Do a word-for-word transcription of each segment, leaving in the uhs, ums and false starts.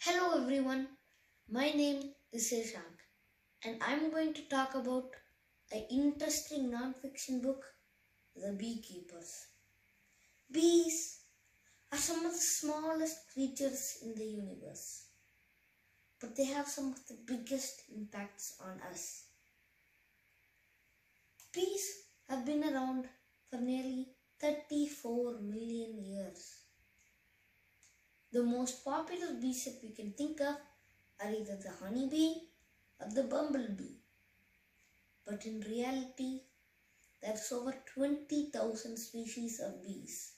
Hello everyone, my name is Seshank and I'm going to talk about an interesting non-fiction book, The Beekeepers. Bees are some of the smallest creatures in the universe, but they have some of the biggest impacts on us. Bees have been around for nearly thirty-four million years. The most popular bees that we can think of are either the honeybee or the bumblebee. But in reality, there's over twenty thousand species of bees.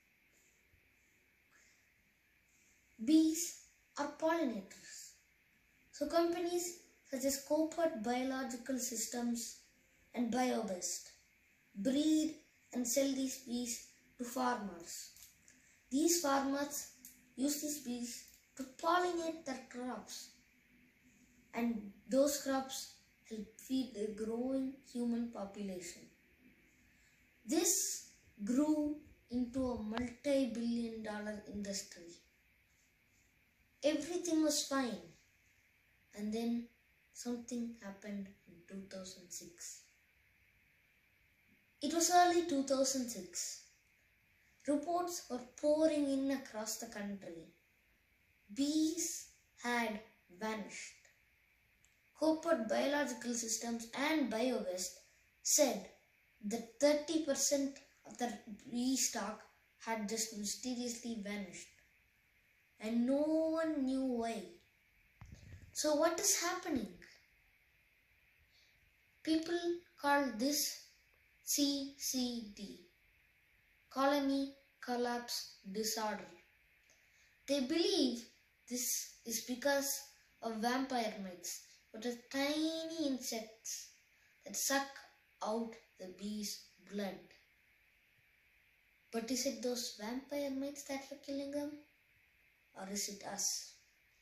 Bees are pollinators. So companies such as Copert Biological Systems and BioBest breed and sell these bees to farmers. These farmers use these bees to pollinate their crops, and those crops help feed the growing human population. This grew into a multi-billion dollar industry. Everything was fine, and then something happened in two thousand six. It was early two thousand six. Reports were pouring in across the country. Bees had vanished. Copert Biological Systems and BioWest said that thirty percent of their bee stock had just mysteriously vanished, and no one knew why. So what is happening? People call this C C D. Colony Collapse Disorder. They believe this is because of vampire mites, which are tiny insects that suck out the bees' blood. But is it those vampire mites that are killing them, or is it us?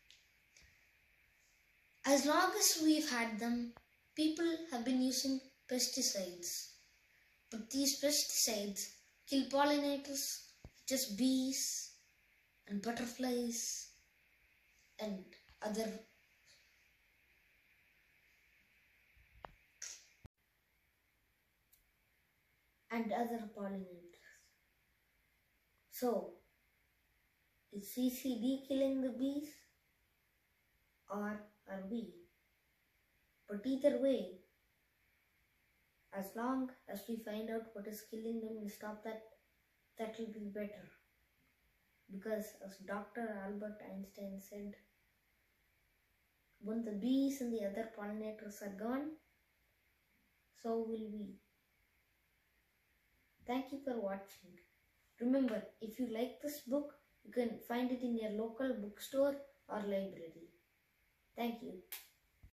As long as we've had them, people have been using pesticides. But these pesticides kill pollinators such as bees and butterflies and other and other pollinators. So, is C C D killing the bees, or are we? But either way, as long as we find out what is killing them and stop that, that will be better. Because as Doctor Albert Einstein said, when the bees and the other pollinators are gone, so will we. Thank you for watching. Remember, if you like this book, you can find it in your local bookstore or library. Thank you.